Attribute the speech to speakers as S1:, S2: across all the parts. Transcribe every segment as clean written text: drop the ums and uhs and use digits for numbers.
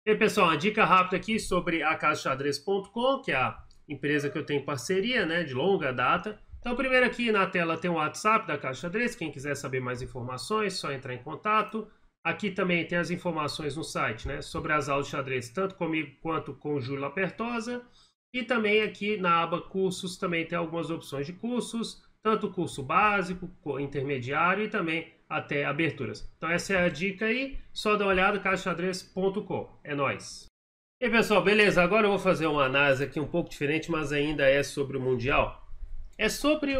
S1: E aí, pessoal, uma dica rápida aqui sobre a CasaXadrez.com, que é a empresa que eu tenho parceria, né, de longa data. Então, primeiro aqui na tela tem o WhatsApp da Casa Xadrez, quem quiser saber mais informações, só entrar em contato. Aqui também tem as informações no site, né, sobre as aulas de xadrez, tanto comigo quanto com o Júlio Lapertosa. E também aqui na aba cursos também tem algumas opções de cursos, tanto curso básico, intermediário e também até aberturas. Então essa é a dica aí, só dá uma olhada, casaxadrez.com. É nóis! E aí, pessoal, beleza? Agora eu vou fazer uma análise aqui um pouco diferente, mas ainda é sobre o Mundial. É sobre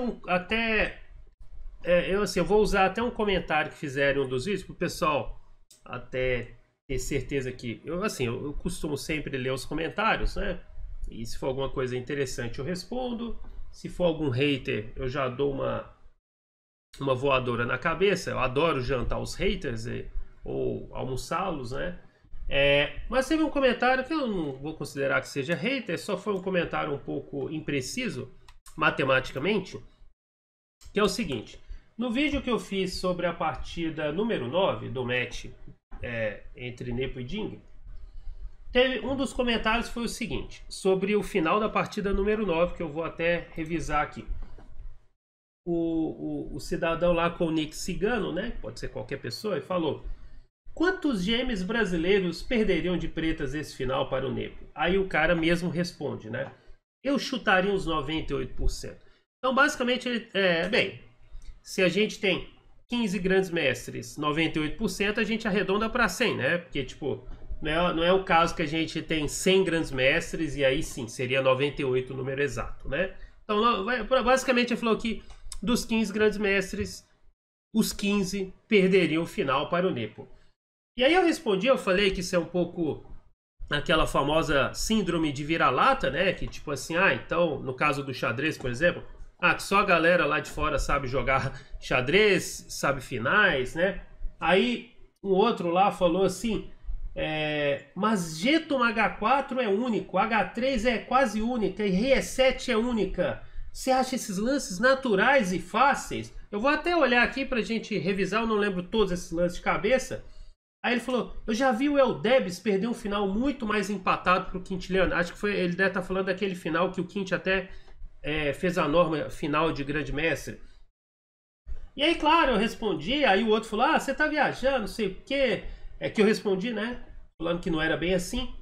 S1: eu vou usar até um comentário que fizeram em um dos vídeos para o pessoal até ter certeza que eu costumo sempre ler os comentários, né? E se for alguma coisa interessante eu respondo. Se for algum hater eu já dou uma voadora na cabeça. Eu adoro jantar os haters ou almoçá-los, né? Mas teve um comentário que eu não vou considerar que seja hater, só foi um comentário um pouco impreciso matematicamente, que é o seguinte: no vídeo que eu fiz sobre a partida número 9 do match entre Nepo e Ding, teve um dos comentários foi o seguinte, sobre o final da partida número 9, que eu vou até revisar aqui. O cidadão lá com o nick Cigano, né, pode ser qualquer pessoa, e falou: quantos GMs brasileiros perderiam de pretas esse final para o Nepo? Aí o cara mesmo responde, né? Eu chutaria uns 98%. Então, basicamente, se a gente tem 15 grandes mestres, 98%, a gente arredonda para 100, né? Porque, tipo, não é o caso que a gente tem 100 grandes mestres e aí sim, seria 98 o número exato, né? Então, basicamente, ele falou que dos 15 grandes mestres, os 15 perderiam o final para o Nepo. E aí eu falei que isso é um pouco aquela famosa síndrome de vira-lata, né? Que tipo assim, então, no caso do xadrez, por exemplo, que só a galera lá de fora sabe jogar xadrez, sabe finais, né? Aí um outro lá falou assim, mas G toma H4 é único, H3 é quase única e Rei E7 é única. Você acha esses lances naturais e fáceis? Eu vou até olhar aqui pra gente revisar, eu não lembro todos esses lances de cabeça. Aí ele falou, eu já vi o Eldebs perder um final muito mais empatado pro Quintiliano. Acho que ele deve estar falando daquele final que o Quint até fez a norma final de grande mestre. E aí, claro, eu respondi, aí o outro falou, você tá viajando, não sei o quê. Que eu respondi, né, falando que não era bem assim.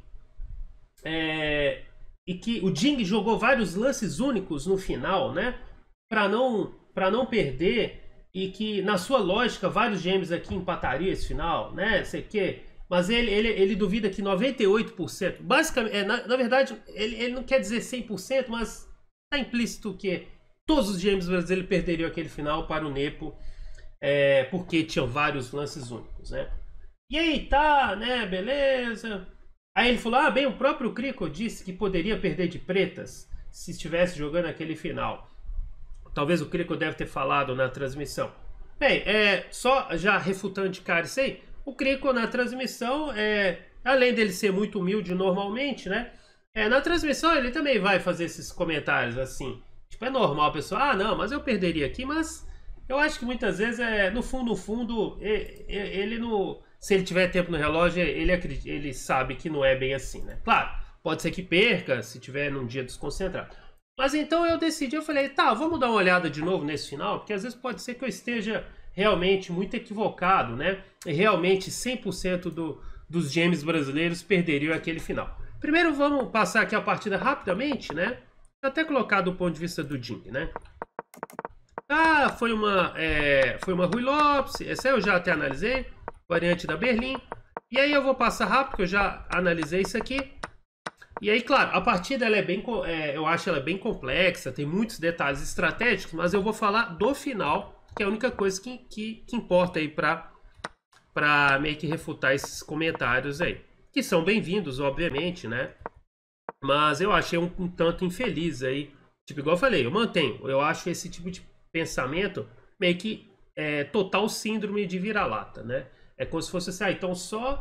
S1: E que o Ding jogou vários lances únicos no final, né, pra não perder. E que, na sua lógica, vários gêmeos aqui empatariam esse final, né? Sei que. Mas ele duvida que 98%. Basicamente, na verdade, ele não quer dizer 100%, mas está implícito que todos os gêmeos brasileiros perderiam aquele final para o Nepo, porque tinham vários lances únicos, né? E aí, tá, né? Beleza. Aí ele falou: bem, o próprio Crico disse que poderia perder de pretas se estivesse jogando aquele final. Talvez o Crico deve ter falado na transmissão. Bem, só já refutando de cara isso aí, o Crico na transmissão, além dele ser muito humilde normalmente, né? Na transmissão ele também vai fazer esses comentários assim. Tipo, é normal a pessoa, não, mas eu perderia aqui, mas eu acho que muitas vezes, no fundo, ele não. Se ele tiver tempo no relógio, ele sabe que não é bem assim, né? Claro, pode ser que perca se tiver num dia desconcentrado. Mas então eu falei, tá, vamos dar uma olhada de novo nesse final, porque às vezes pode ser que eu esteja realmente muito equivocado, né? E realmente 100% dos GMs brasileiros perderiam aquele final. Primeiro vamos passar aqui a partida rapidamente, né? Até colocar do ponto de vista do Ding, né? Foi uma Ruy Lopes, essa eu já até analisei, variante da Berlim. E aí eu vou passar rápido, porque eu já analisei isso aqui. E aí, claro, a partida ela eu acho ela bem complexa, tem muitos detalhes estratégicos, mas eu vou falar do final, que é a única coisa que importa aí pra meio que refutar esses comentários aí. Que são bem-vindos, obviamente, né? Mas eu achei um tanto infeliz aí. Tipo, igual eu falei, eu mantenho. Eu acho esse tipo de pensamento meio que total síndrome de vira-lata, né? É como se fosse assim, então só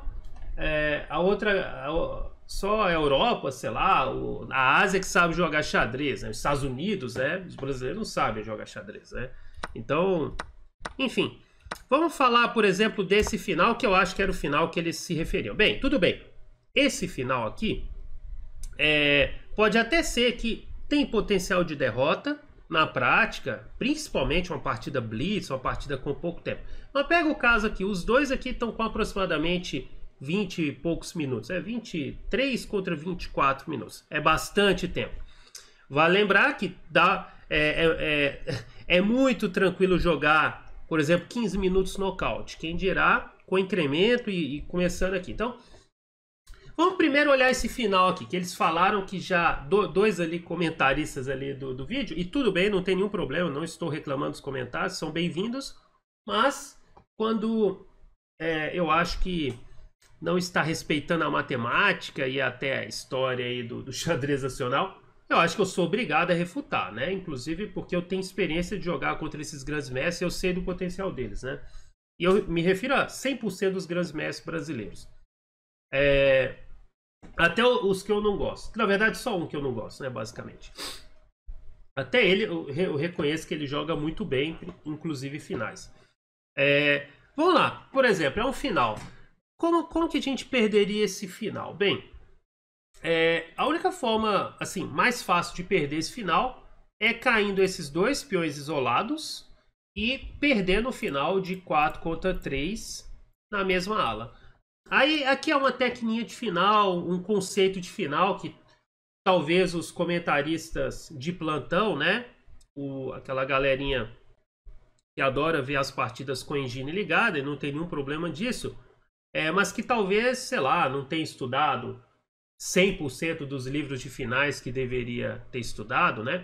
S1: só a Europa, sei lá, a Ásia que sabe jogar xadrez, né? Os Estados Unidos, os brasileiros não sabem jogar xadrez, né? Então, enfim, vamos falar, por exemplo, desse final que eu acho que era o final que eles se referiam. Bem, tudo bem. esse final aqui pode até ser que tem potencial de derrota na prática, principalmente uma partida blitz, uma partida com pouco tempo. Mas pega o caso aqui, os dois aqui estão com aproximadamente 20 e poucos minutos, 23 contra 24 minutos, é bastante tempo. Vale lembrar que é muito tranquilo jogar, por exemplo, 15 minutos nocaute, quem dirá com incremento e começando aqui. Então, vamos primeiro olhar esse final aqui, que eles falaram que já, dois ali comentaristas ali do vídeo, e tudo bem, não tem nenhum problema, não estou reclamando dos comentários, são bem-vindos, mas quando eu acho que não está respeitando a matemática e até a história aí do xadrez nacional, eu acho que eu sou obrigado a refutar, né? Inclusive porque eu tenho experiência de jogar contra esses grandes mestres, eu sei do potencial deles, né? E eu me refiro a 100% dos grandes mestres brasileiros. Até os que eu não gosto. Na verdade, só um que eu não gosto, né? Basicamente. Até ele, eu reconheço que ele joga muito bem, inclusive finais. Vamos lá. Por exemplo, é um final. Como que a gente perderia esse final? Bem, a única forma, assim, mais fácil de perder esse final é caindo esses dois peões isolados e perder no final de 4 contra 3 na mesma ala. Aí, aqui é uma tecninha de final, um conceito de final que talvez os comentaristas de plantão, né? Aquela galerinha que adora ver as partidas com a engine ligada e não tem nenhum problema disso, mas que talvez, sei lá, não tenha estudado 100% dos livros de finais que deveria ter estudado, né?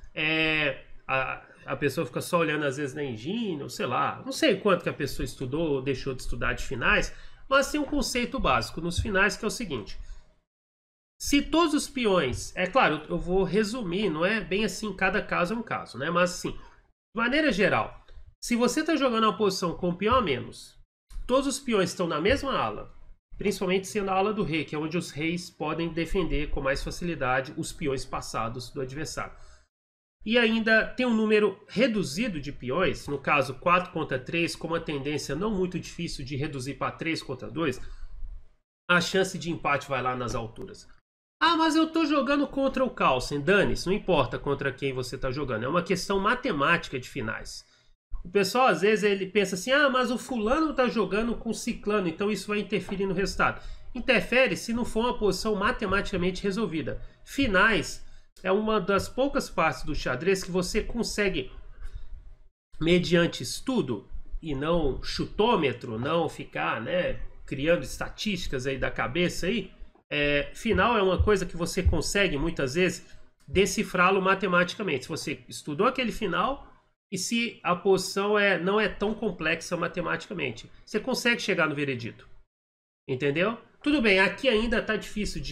S1: A pessoa fica só olhando às vezes na engine, ou sei lá, não sei quanto que a pessoa estudou ou deixou de estudar de finais, mas tem um conceito básico nos finais que é o seguinte: se todos os peões, é claro, eu vou resumir, não é bem assim, cada caso é um caso, né? Mas assim, de maneira geral, se você está jogando uma posição com peão a menos, todos os peões estão na mesma ala, principalmente sendo a ala do rei, que é onde os reis podem defender com mais facilidade os peões passados do adversário. E ainda tem um número reduzido de peões, no caso 4 contra 3, com uma tendência não muito difícil de reduzir para 3 contra 2, a chance de empate vai lá nas alturas. Ah, mas eu estou jogando contra o Carlsen. Dane-se, não importa contra quem você está jogando, é uma questão matemática de finais. O pessoal às vezes ele pensa assim, ah, mas o fulano está jogando com o ciclano, então isso vai interferir no resultado. Interfere se não for uma posição matematicamente resolvida. Finais é uma das poucas partes do xadrez que você consegue, mediante estudo e não chutômetro, não ficar, né, criando estatísticas aí da cabeça aí. Final é uma coisa que você consegue muitas vezes decifrá-lo matematicamente. Se você estudou aquele final e se a posição não é tão complexa matematicamente, você consegue chegar no veredito. Entendeu? Tudo bem, aqui ainda está difícil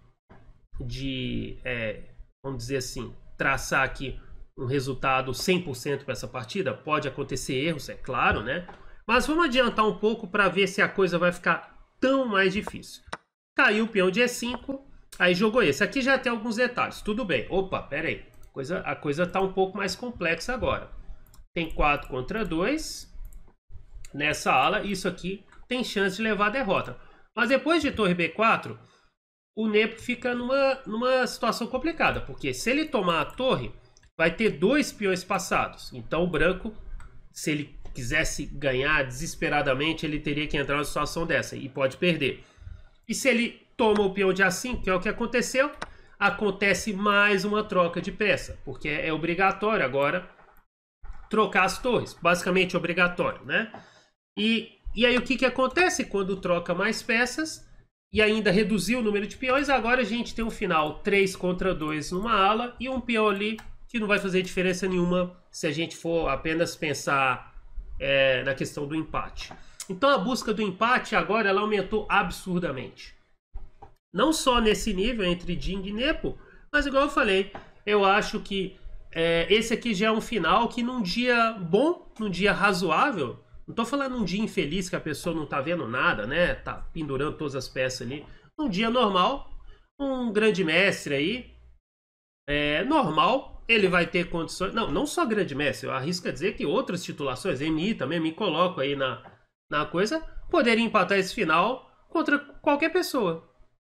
S1: vamos dizer assim, traçar aqui um resultado 100% para essa partida. Pode acontecer erros, é claro, né? Mas vamos adiantar um pouco para ver se a coisa vai ficar tão mais difícil. Caiu o peão de E5, aí jogou esse. Aqui já tem alguns detalhes. Tudo bem. Opa, pera aí. A coisa está um pouco mais complexa agora. Tem 4 contra 2 nessa ala. Isso aqui tem chance de levar a derrota. Mas depois de torre B4, o Nepo fica numa situação complicada. Porque se ele tomar a torre, vai ter 2 peões passados. Então o branco, se ele quisesse ganhar desesperadamente, ele teria que entrar numa situação dessa. E pode perder. E se ele toma o peão de A5, que é o que aconteceu, acontece mais uma troca de peça. Porque é obrigatório agora trocar as torres. Basicamente obrigatório, né? E aí o que acontece quando troca mais peças e ainda reduziu o número de peões? Agora a gente tem um final 3 contra 2 numa ala e um peão ali que não vai fazer diferença nenhuma se a gente for apenas pensar na questão do empate. Então a busca do empate agora ela aumentou absurdamente. Não só nesse nível entre Ding e Nepo, mas igual eu falei, eu acho que esse aqui já é um final que num dia bom, num dia razoável, não tô falando num dia infeliz que a pessoa não tá vendo nada, né? Tá pendurando todas as peças ali. Num dia normal, um grande mestre aí, normal, ele vai ter condições... Não só grande mestre, eu arrisco a dizer que outras titulações, MI também, me coloco aí na coisa, poderia empatar esse final contra qualquer pessoa.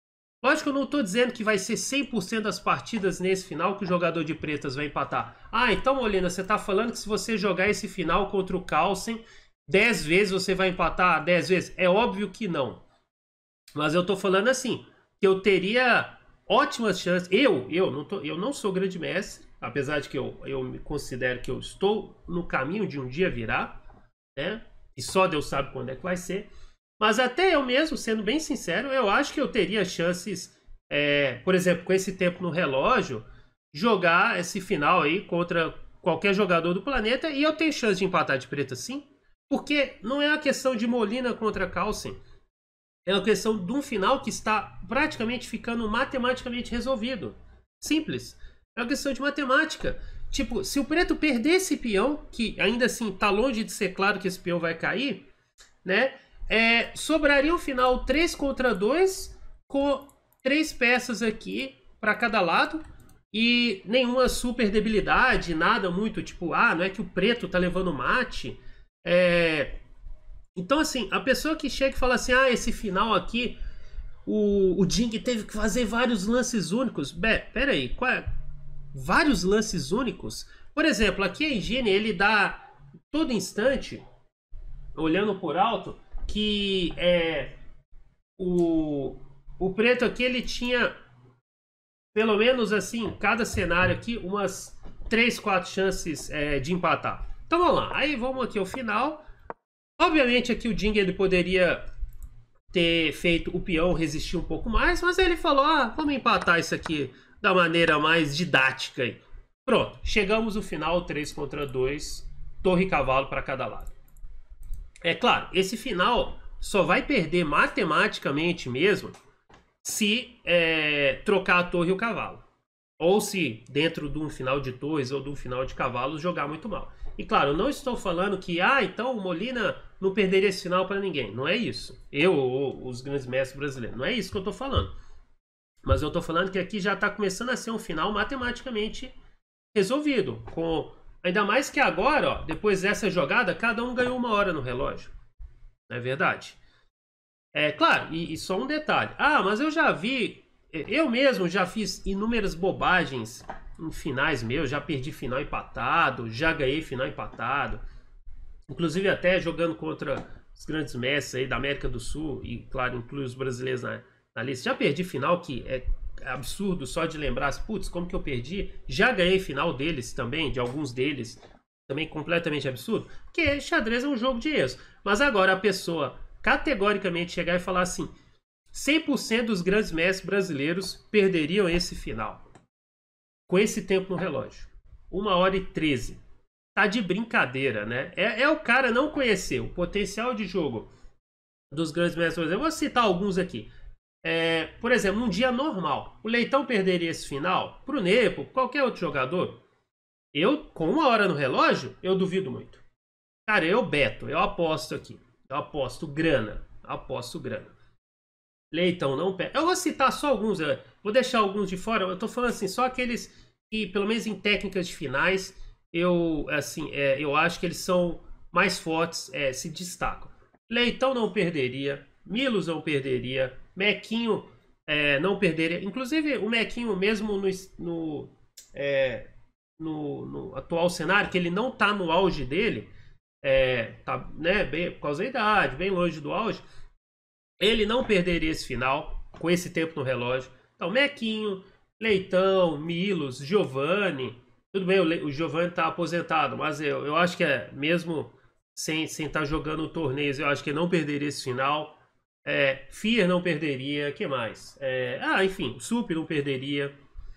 S1: Lógico que eu não estou dizendo que vai ser 100% das partidas nesse final que o jogador de pretas vai empatar. Ah, então, Molina, você está falando que se você jogar esse final contra o Carlsen 10 vezes você vai empatar 10 vezes? É óbvio que não. Mas eu tô falando assim, que eu teria ótimas chances. Eu não sou grande mestre, apesar de que eu me considero que eu estou no caminho de um dia virar, né? E só Deus sabe quando é que vai ser. Mas até eu mesmo, sendo bem sincero, eu acho que eu teria chances, por exemplo, com esse tempo no relógio, jogar esse final aí contra qualquer jogador do planeta e eu tenho chance de empatar de preta sim. Porque não é uma questão de Molina contra Carlsen. É uma questão de um final que está praticamente ficando matematicamente resolvido. Simples. É uma questão de matemática. Tipo, se o preto perder esse peão, que ainda assim está longe de ser claro que esse peão vai cair, né? Sobraria um final 3 contra 2 com 3 peças aqui para cada lado e nenhuma super debilidade, nada muito tipo, não é que o preto tá levando mate. Então, assim, a pessoa que chega e fala assim, esse final aqui, o Ding teve que fazer vários lances únicos. Pera aí, vários lances únicos? Por exemplo, aqui a Engine, ele dá todo instante, olhando por alto, que o preto aqui, ele tinha, pelo menos assim, cada cenário aqui, umas 3, 4 chances de empatar. Então vamos lá, aí vamos aqui ao final. Obviamente aqui o Ding ele poderia ter feito o peão resistir um pouco mais, mas ele falou, vamos empatar isso aqui da maneira mais didática aí. Pronto, chegamos no final 3 contra 2, torre e cavalo para cada lado. É claro, esse final só vai perder matematicamente mesmo se trocar a torre e o cavalo. Ou se dentro de um final de torres ou de um final de cavalos jogar muito mal. E claro, eu não estou falando que, então o Molina não perderia esse final para ninguém. Não é isso. Eu ou os grandes mestres brasileiros. Não é isso que eu estou falando. Mas eu estou falando que aqui já está começando a ser um final matematicamente resolvido. Ainda mais que agora, ó, depois dessa jogada, cada um ganhou 1 hora no relógio. Não é verdade? Claro, e só um detalhe. Mas eu já vi... Eu mesmo já fiz inúmeras bobagens em finais meus, já perdi final empatado, já ganhei final empatado. Inclusive até jogando contra os grandes mestres aí da América do Sul, e claro, inclui os brasileiros na lista. Já perdi final que é absurdo só de lembrar, putz, como que eu perdi? Já ganhei final deles também, de alguns deles, também completamente absurdo. Porque xadrez é um jogo de erros. Mas agora a pessoa categoricamente chegar e falar assim... 100% dos grandes mestres brasileiros perderiam esse final. Com esse tempo no relógio. 1h13. Tá de brincadeira, né? O cara não conhecer o potencial de jogo dos grandes mestres brasileiros. Eu vou citar alguns aqui. Por exemplo, num dia normal, o Leitão perderia esse final pro Nepo, qualquer outro jogador. Eu, com 1 hora no relógio, eu duvido muito. Cara, eu beto, eu aposto aqui. Eu aposto grana. Leitão não perde. Eu vou citar só alguns, vou deixar alguns de fora. Eu tô falando assim, só aqueles que, pelo menos em técnicas de finais, eu acho que eles são mais fortes, se destacam. Leitão não perderia, Milos não perderia, Mequinho não perderia. Inclusive o Mequinho mesmo no atual cenário, que ele não tá no auge dele, tá, né, bem, por causa da idade, bem longe do auge. Ele não perderia esse final com esse tempo no relógio. Então, Mequinho, Leitão, Milos, Giovanni. Tudo bem, o Giovanni está aposentado, mas eu acho que mesmo sem estar jogando torneios, eu acho que ele não perderia esse final. Fier não perderia. O que mais? Enfim, o Sup não perderia.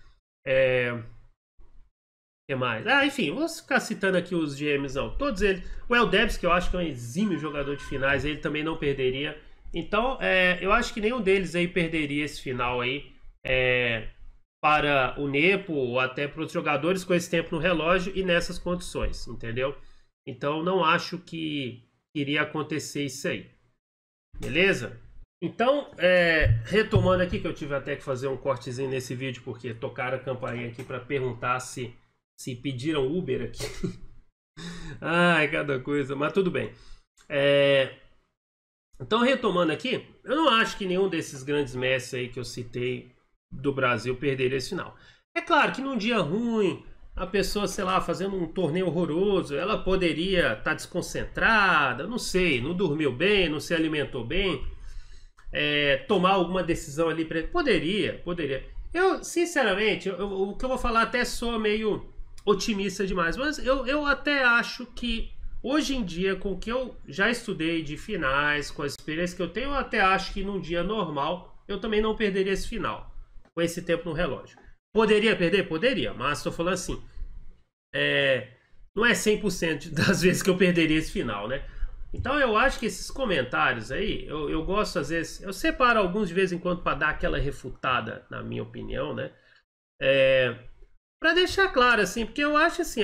S1: Que mais? Enfim, vou ficar citando aqui os GMs, não. Todos eles. O Eldebs, que eu acho que é um exímio jogador de finais, ele também não perderia. Então, eu acho que nenhum deles aí perderia esse final aí para o Nepo ou até para os jogadores com esse tempo no relógio e nessas condições, entendeu? Então, não acho que iria acontecer isso aí. Beleza? Então, retomando aqui, que eu tive até que fazer um cortezinho nesse vídeo, porque tocaram a campainha aqui para perguntar se pediram Uber aqui. Ai, cada coisa, mas tudo bem. Então, retomando aqui, eu não acho que nenhum desses grandes mestres aí que eu citei do Brasil perderia esse final. É claro que num dia ruim, a pessoa, sei lá, fazendo um torneio horroroso, ela poderia estar desconcentrada, não sei, não dormiu bem, não se alimentou bem, tomar alguma decisão ali. Poderia. Eu, sinceramente, o que eu vou falar até sou meio otimista demais, mas eu até acho que hoje em dia, com o que eu já estudei de finais, com a experiência que eu tenho, eu até acho que num dia normal eu também não perderia esse final, com esse tempo no relógio. Poderia perder? Poderia, mas estou falando assim, não é 100% das vezes que eu perderia esse final, né? Então eu acho que esses comentários aí, eu gosto às vezes, eu separo alguns de vez em quando para dar aquela refutada, na minha opinião, né? Para deixar claro, assim, porque eu acho assim,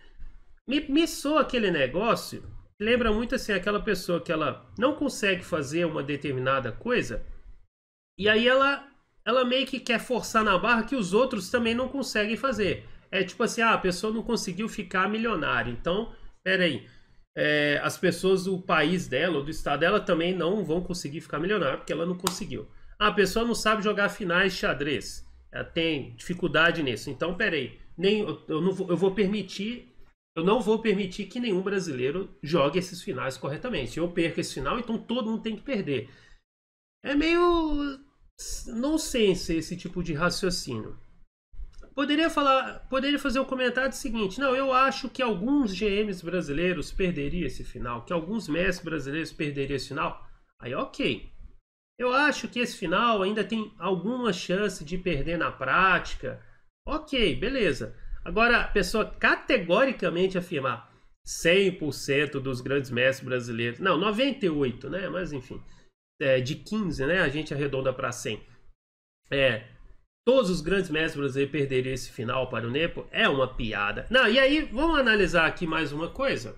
S1: me soa aquele negócio, lembra muito assim, aquela pessoa que ela não consegue fazer uma determinada coisa, e aí ela meio que quer forçar na barra que os outros também não conseguem fazer. É tipo assim, a pessoa não conseguiu ficar milionária, então, peraí, as pessoas do país dela, ou do estado dela, também não vão conseguir ficar milionária, porque ela não conseguiu. A pessoa não sabe jogar finais de xadrez, ela tem dificuldade nisso, então, peraí, eu vou permitir. Eu não vou permitir que nenhum brasileiro jogue esses finais corretamente. Eu perco esse final, então todo mundo tem que perder. É meio nonsense esse tipo de raciocínio. Poderia fazer o comentário seguinte: não, eu acho que alguns GMs brasileiros perderiam esse final, que alguns mestres brasileiros perderiam esse final. Aí, ok. Eu acho que esse final ainda tem alguma chance de perder na prática. Ok, beleza. Agora, a pessoa categoricamente afirmar 100% dos grandes mestres brasileiros, não, 98, né? Mas enfim, de 15, né? A gente arredonda para 100. Todos os grandes mestres brasileiros perderiam esse final para o Nepo. É uma piada. Não, e aí, vamos analisar aqui mais uma coisa.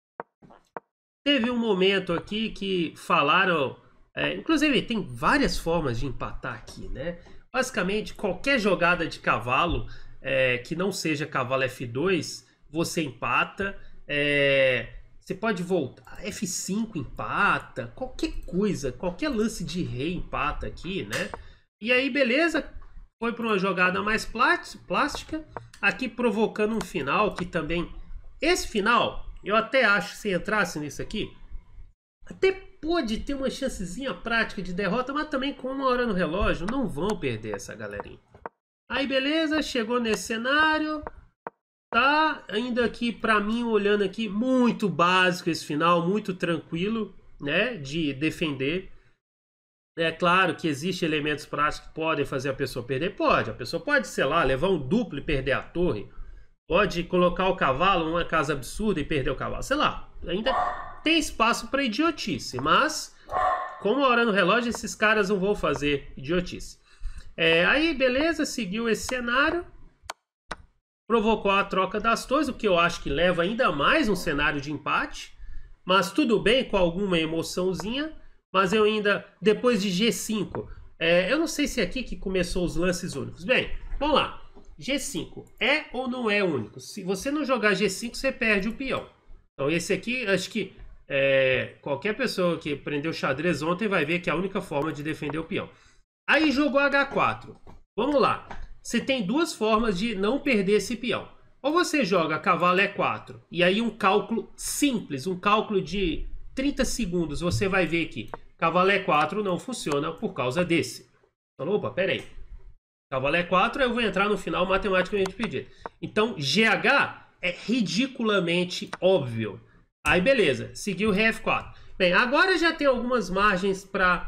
S1: Teve um momento aqui que falaram. Inclusive, tem várias formas de empatar aqui, né? Basicamente, qualquer jogada de cavalo que não seja cavalo F2, você empata. Você pode voltar, F5 empata, qualquer coisa, qualquer lance de rei empata aqui, né? E aí, beleza, foi para uma jogada mais plástica, aqui provocando um final que também... Esse final, eu até acho, se entrasse nisso aqui, até pode ter uma chancezinha prática de derrota, mas também com uma hora no relógio, não vão perder essa galerinha. Aí beleza, chegou nesse cenário, tá ainda aqui pra mim, olhando aqui, muito básico esse final, muito tranquilo, né, de defender. É claro que existem elementos práticos que podem fazer a pessoa perder, pode, a pessoa pode, sei lá, levar um duplo e perder a torre, pode colocar o cavalo numa casa absurda e perder o cavalo, sei lá, ainda tem espaço para idiotice, mas com uma hora no relógio esses caras não vão fazer idiotice. Aí beleza, seguiu esse cenário, provocou a troca das torres, o que eu acho que leva ainda mais um cenário de empate, mas tudo bem, com alguma emoçãozinha. Mas eu ainda, depois de G5, eu não sei se é aqui que começou os lances únicos. Bem, vamos lá. G5 é ou não é único? Se você não jogar G5, você perde o peão. Então esse aqui, acho que qualquer pessoa que aprendeu xadrez ontem vai ver que é a única forma de defender o peão. Aí jogou H4. Vamos lá. Você tem duas formas de não perder esse peão. Ou você joga cavalo E4, e aí um cálculo simples, um cálculo de 30 segundos, você vai ver que cavalo E4 não funciona por causa desse. Então, opa, peraí. Cavalo E4, eu vou entrar no final matematicamente pedido. Então, GH é ridiculamente óbvio. Aí, beleza. Seguiu o Rei F4. Bem, agora já tem algumas margens para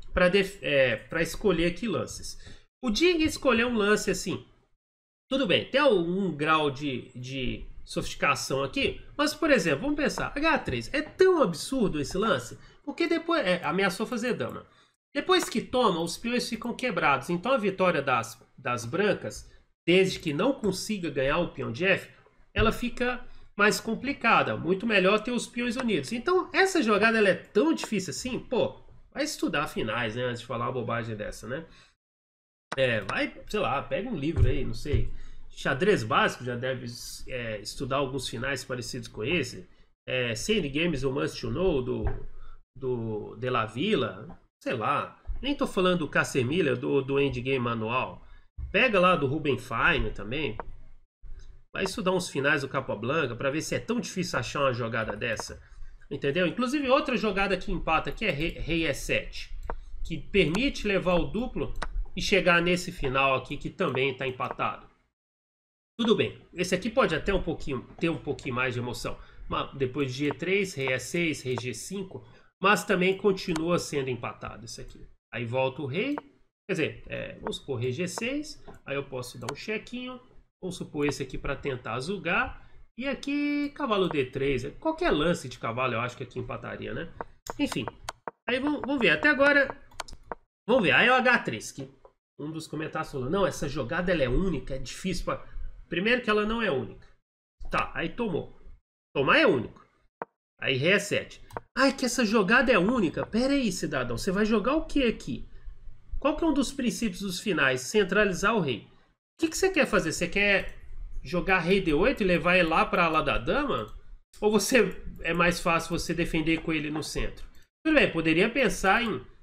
S1: escolher aqui lances. O Ding escolheu um lance assim. Tudo bem, tem algum grau de sofisticação aqui, mas, por exemplo, vamos pensar, H3, é tão absurdo esse lance, porque depois, ameaçou fazer dama. Depois que toma, os peões ficam quebrados, então a vitória das brancas, desde que não consiga ganhar o peão de F, ela fica mais complicada, muito melhor ter os peões unidos. Então, essa jogada ela é tão difícil assim, pô, vai estudar finais, né, antes de falar uma bobagem dessa, né? Vai, sei lá, pega um livro aí, não sei, xadrez básico, já deve estudar alguns finais parecidos com esse. Sand Games, o Must to Know, do De La Villa, sei lá. Nem tô falando do Casemiro, do Endgame Manual. Pega lá do Ruben Fine também. Vai estudar uns finais do Capablanca para ver se é tão difícil achar uma jogada dessa. Entendeu? Inclusive outra jogada que empata que é Rei E7. Que permite levar o duplo e chegar nesse final aqui que também está empatado. Tudo bem. Esse aqui pode até ter um pouquinho mais de emoção. Mas depois de G3, Rei E6, Rei G5. Mas também continua sendo empatado isso aqui. Aí volta o rei. Quer dizer, vamos supor Rei G6. Aí eu posso dar um chequinho. Vamos supor esse aqui para tentar azugar. E aqui, cavalo D3. Qualquer lance de cavalo eu acho que aqui empataria, né? Enfim. Aí vamos ver. Até agora, vamos ver. Aí é o H3, que um dos comentários falou, não, essa jogada ela é única, é difícil para... Primeiro que ela não é única. Tá, aí tomou. Tomar é único. Aí Rei E7. Ai, que essa jogada é única. Pera aí, cidadão. Você vai jogar o que aqui? Qual que é um dos princípios dos finais? Centralizar o rei. O que você quer fazer? Você quer jogar Rei D8 e levar ele lá para lá da dama? Ou você é mais fácil você defender com ele no centro? Tudo bem, poderia pensar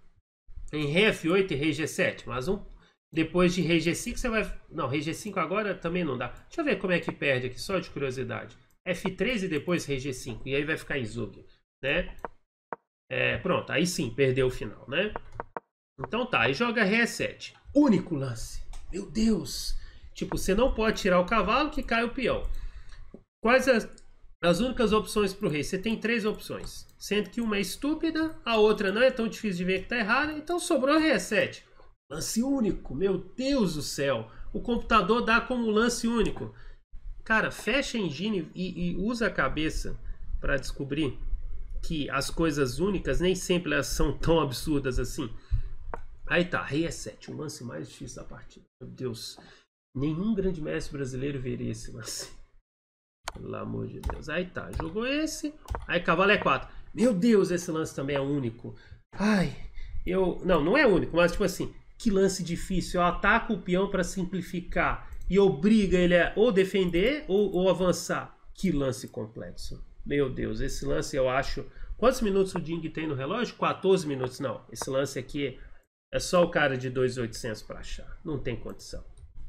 S1: em Rei F8 e Rei G7, mas depois de Rei G5 você vai... Não, Rei G5 agora também não dá. Deixa eu ver como é que perde aqui, só de curiosidade. F3 e depois Rei G5, e aí vai ficar em Zug, né? Pronto, aí sim, perdeu o final, né? Então tá, aí joga Rei E7. Único lance. Meu Deus! Tipo, você não pode tirar o cavalo que cai o peão. Quais as únicas opções para o rei? Você tem 3 opções. Sendo que uma é estúpida, a outra não é tão difícil de ver que tá errada, então sobrou Rei E7. Lance único, meu Deus do céu. O computador dá como lance único. Cara, fecha a engine e usa a cabeça para descobrir que as coisas únicas nem sempre elas são tão absurdas assim. Aí tá, Rei E7, o lance mais difícil da partida. Meu Deus, nenhum grande mestre brasileiro veria esse lance. Pelo amor de Deus. Aí tá, jogou esse. Aí cavalo E4. Meu Deus, esse lance também é único. Ai, não é único, mas tipo assim, que lance difícil. Eu ataco o peão para simplificar e obriga ele a ou defender ou avançar. Que lance complexo. Meu Deus, esse lance eu acho... Quantos minutos o Ding tem no relógio? 14 minutos. Não, esse lance aqui é só o cara de 2.800 para achar. Não tem condição.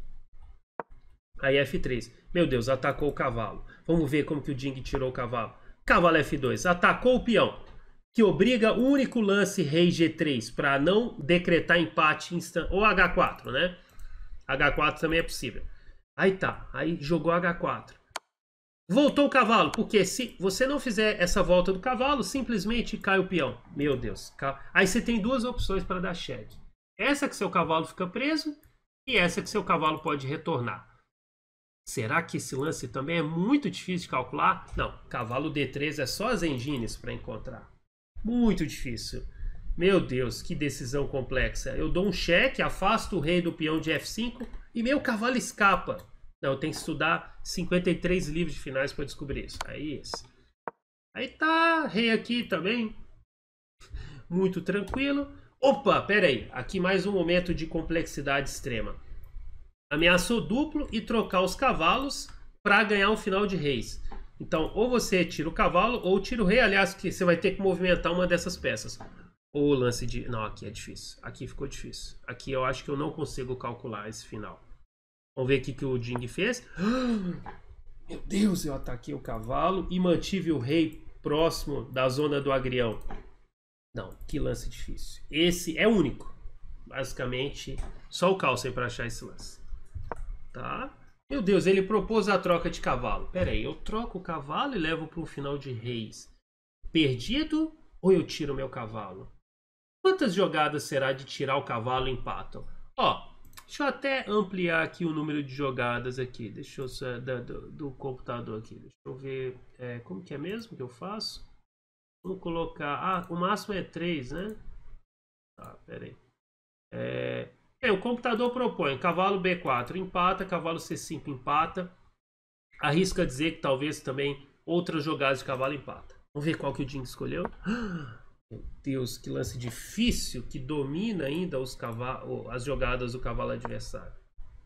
S1: Aí F3. Meu Deus, atacou o cavalo. Vamos ver como que o Ding tirou o cavalo. Cavalo F2. Atacou o peão. Que obriga o único lance Rei G3 para não decretar empate instantâneo. Ou H4, né? H4 também é possível. Aí tá. Aí jogou H4. Voltou o cavalo. Porque se você não fizer essa volta do cavalo, simplesmente cai o peão. Meu Deus. Aí você tem 2 opções para dar cheque. Essa que seu cavalo fica preso. E essa que seu cavalo pode retornar. Será que esse lance também é muito difícil de calcular? Não, cavalo D3 é só as engines para encontrar. Muito difícil. Meu Deus, que decisão complexa. Eu dou um cheque, afasto o rei do peão de F5 e meu cavalo escapa. Não, eu tenho que estudar 53 livros de finais para descobrir isso. Aí esse. Aí tá, rei aqui também. Muito tranquilo. Opa, pera aí. Aqui mais um momento de complexidade extrema. Ameaçou duplo e trocar os cavalos para ganhar um final de reis. Então, ou você tira o cavalo ou tira o rei. Aliás, que você vai ter que movimentar uma dessas peças. Ou o lance de... Não, aqui é difícil. Aqui ficou difícil. Aqui eu acho que eu não consigo calcular esse final. Vamos ver o que o Ding fez. Meu Deus, eu ataquei o cavalo e mantive o rei próximo da zona do agrião. Não, que lance difícil. Esse é único. Basicamente, só o Carlsen para achar esse lance. Tá? Meu Deus, ele propôs a troca de cavalo. Pera aí, eu troco o cavalo e levo para um final de reis. Perdido ou eu tiro meu cavalo? Quantas jogadas será de tirar o cavalo e empatam? Ó, deixa eu até ampliar aqui o número de jogadas aqui. Deixa eu... do computador aqui. Deixa eu ver... como que é mesmo que eu faço? Vamos colocar... Ah, o máximo é 3, né? Tá, pera aí. O computador propõe cavalo B4 empata, cavalo C5 empata. Arrisca dizer que talvez também outras jogadas de cavalo empata. Vamos ver qual que o Ding escolheu. Meu Deus, que lance difícil que domina ainda as jogadas do cavalo adversário.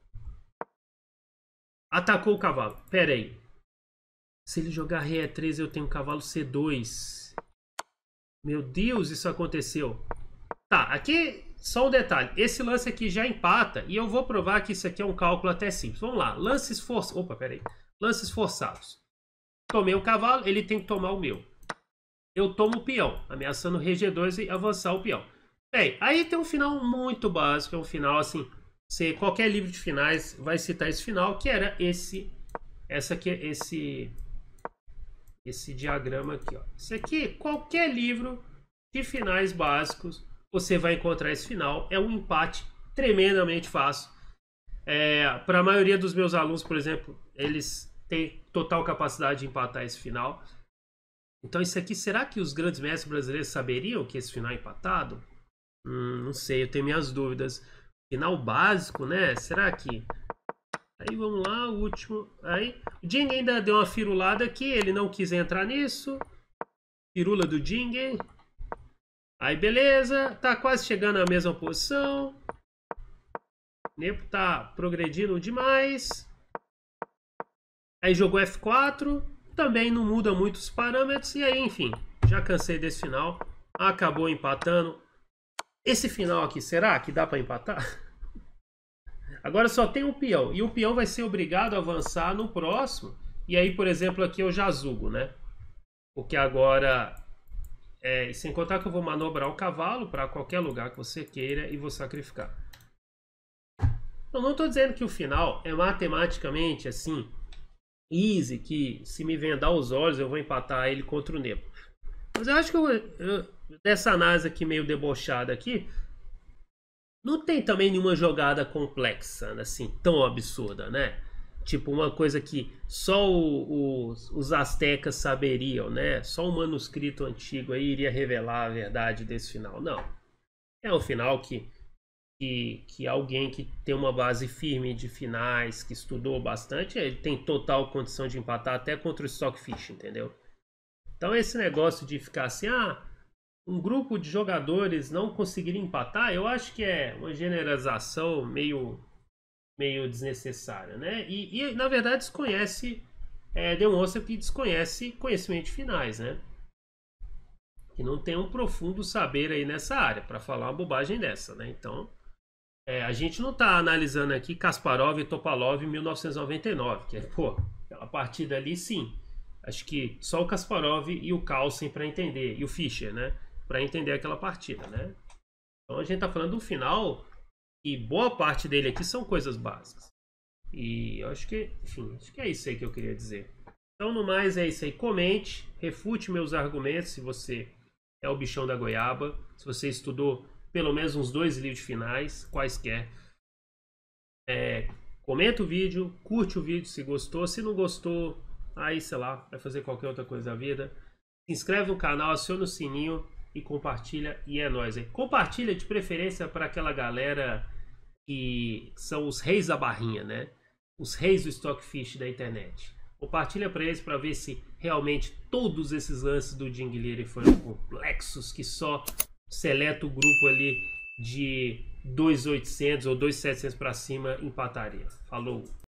S1: Atacou o cavalo. Pera aí. Se ele jogar Rei E3 eu tenho cavalo C2. Meu Deus, isso aconteceu. Tá, aqui só um detalhe. Esse lance aqui já empata e eu vou provar que isso aqui é um cálculo até simples. Vamos lá. Lances forçados. Opa, peraí. Lances forçados. Tomei o cavalo, ele tem que tomar o meu. Eu tomo o peão, ameaçando o rei G2 e avançar o peão. Bem, aí tem um final muito básico. É um final assim... qualquer livro de finais vai citar esse final, que era esse diagrama aqui, ó. Isso aqui, qualquer livro de finais básicos, você vai encontrar esse final. É um empate tremendamente fácil. Para a maioria dos meus alunos, por exemplo, eles têm total capacidade de empatar esse final. Então isso aqui, será que os grandes mestres brasileiros saberiam que esse final é empatado? Não sei, eu tenho minhas dúvidas. Final básico, né? Será que... Aí vamos lá, o último. Aí, o Jing ainda deu uma firulada aqui, ele não quis entrar nisso. Firula do Jing. Aí beleza, tá quase chegando à mesma posição. Nepo tá progredindo demais. Aí jogou F4. Também não muda muito os parâmetros. E aí, enfim, já cansei desse final. Acabou empatando. Esse final aqui, será que dá pra empatar? Agora só tem um peão. E o peão vai ser obrigado a avançar no próximo. E aí, por exemplo, aqui eu já zugo, né? Porque agora... sem contar que eu vou manobrar o cavalo para qualquer lugar que você queira e vou sacrificar. Eu não estou dizendo que o final é matematicamente assim... easy, que se me vendar os olhos eu vou empatar ele contra o Nepo. Mas eu acho que dessa análise aqui meio debochada aqui, não tem também nenhuma jogada complexa, assim, tão absurda, né? Tipo, uma coisa que só os astecas saberiam, né? Só um manuscrito antigo aí iria revelar a verdade desse final. Não. É um final que alguém que tem uma base firme de finais, que estudou bastante, ele tem total condição de empatar até contra o Stockfish, entendeu? Então esse negócio de ficar assim, um grupo de jogadores não conseguiria empatar, eu acho que é uma generalização meio desnecessária, né? E na verdade desconhece, demonstra que desconhece conhecimento de finais, né? Que não tem um profundo saber aí nessa área para falar uma bobagem dessa, né? Então, a gente não está analisando aqui Kasparov e Topalov em 1999, que aquela partida ali, sim. Acho que só o Kasparov e o Carlsen para entender, e o Fischer, né? Para entender aquela partida, né? Então a gente está falando do final e boa parte dele aqui são coisas básicas. E eu acho que, enfim, acho que é isso aí que eu queria dizer. Então, no mais, é isso aí. Comente, refute meus argumentos se você é o bichão da goiaba, se você estudou pelo menos uns 2 livros finais, quaisquer. Comenta o vídeo, curte o vídeo se gostou. Se não gostou, aí, sei lá, vai fazer qualquer outra coisa da vida. Se inscreve no canal, aciona o sininho e compartilha. E é nóis aí. Compartilha de preferência para aquela galera que são os reis da barrinha, né? Os reis do Stockfish da internet. Compartilha para eles para ver se realmente todos esses lances do Jing Liren foram complexos, que só seleto grupo ali de 2.800 ou 2.700 para cima empataria. Falou!